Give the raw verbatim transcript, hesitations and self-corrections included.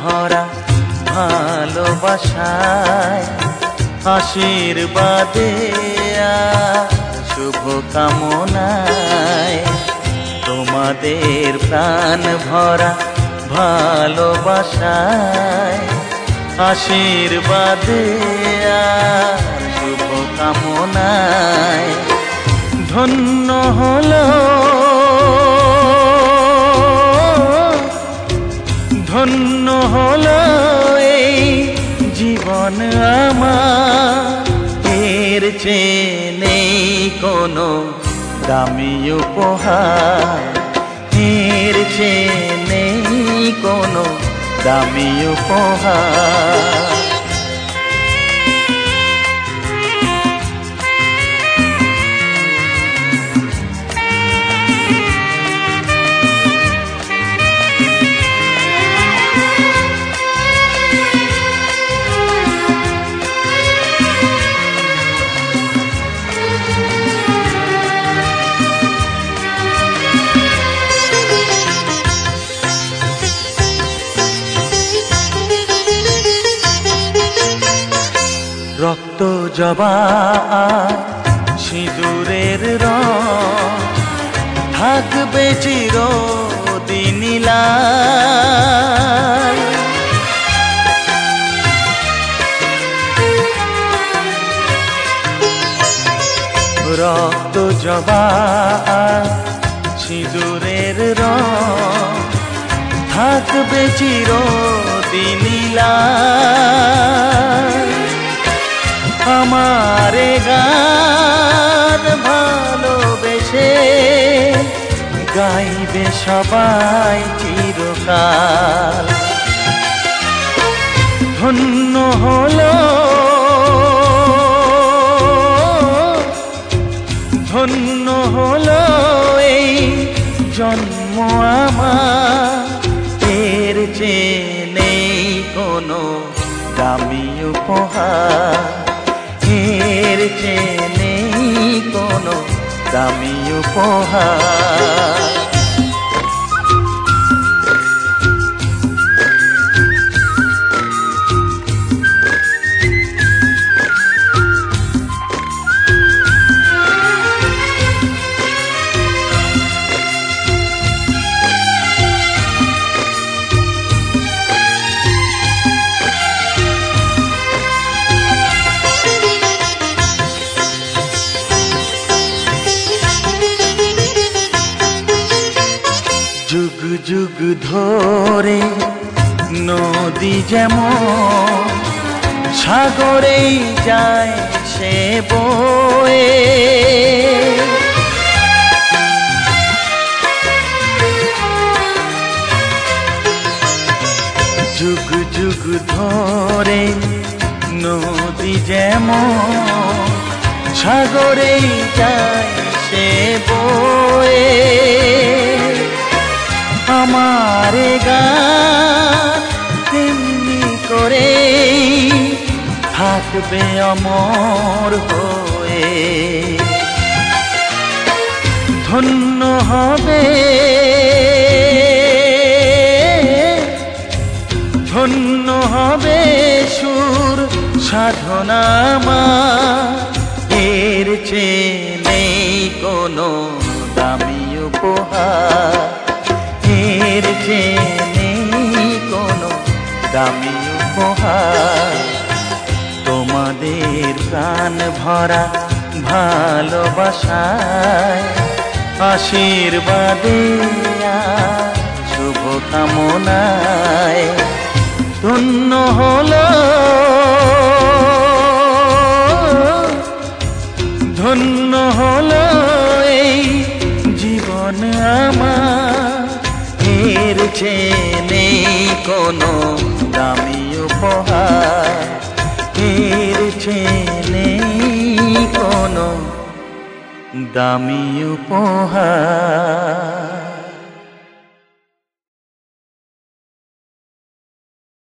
ভরা ভালোবাসায় আশীর্বাদে আর শুভ কামনায় তোমাদের প্রাণ ভরা ভালোবাসায় আশীর্বাদে আর শুভ কামনায় ধন্য হলো ধন্য হলো এই জীবন আমার, এর চেয়ে নেই কোনো দামি উপহার, এর চেয়ে নেই কোনো দামি উপহার। রক্ত জবা সিঁদুরের রং থাকবে চিরদিন লাল। রক্ত জবা সিঁদুরের রং থাকবে চিরদিন লাল। আমারে গান ভালোবেসে গাইবে সবাই চিরকাল। ধন্য হলো ধন্য হলো এই জন্ম আমার, এর চেয়ে নেই কোনো দামি উপহার, এর চেয়ে নেই কোনো দামি উপহার। যুগ যুগ ধরে নদী যেমন সাগরেই যায় সে বয়ে, যুগ যুগ ধরে নদী যেমন সাগরেই যায় সে বয়ে। আমারে গান তেমনি করে থাকবে অমর হয়ে। ধন্য হবে ধন্য হবে সুর সাধনা আমার, এর চেয়ে নেই কোনো দামি উপহার, এর চেয়ে নেই কোনো দামি উপহার। তোমাদের প্রাণ ভরা ভালোবাসায় আশীর্বাদে আর শুভ কামনায় ধন্য হলো ধন্য হলো এই জীবন আমার, এর চেয়ে নেই কোনো দামি উপহার, এর চেয়ে নেই কোনো দামি উপহার।